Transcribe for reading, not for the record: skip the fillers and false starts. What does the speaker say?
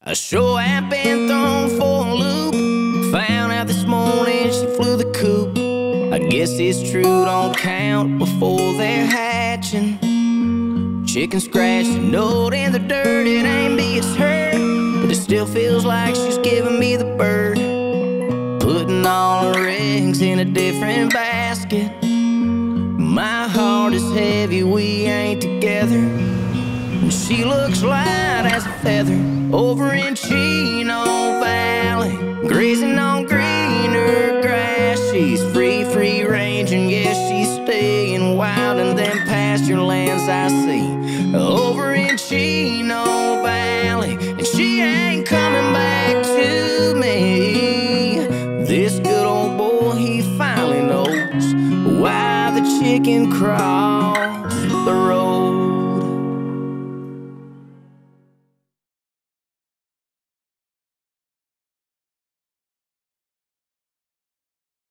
I sure have been thrown for a loop. Found out this morning she flew the coop. I guess it's true, don't count before they're hatching. Chicken scratched a note in the dirt. It ain't me, it's her, but it still feels like she's giving me the bird. Putting all her eggs in a different basket. My heart is heavy, we ain't together. And she looks light as a feather over in Chino Valley, grazing on greener grass. She's free range, and yes, she's staying wild in them pasture lands I see over in Chino Valley. And she ain't coming back to me. This good old boy, he finally knows why the chicken cries.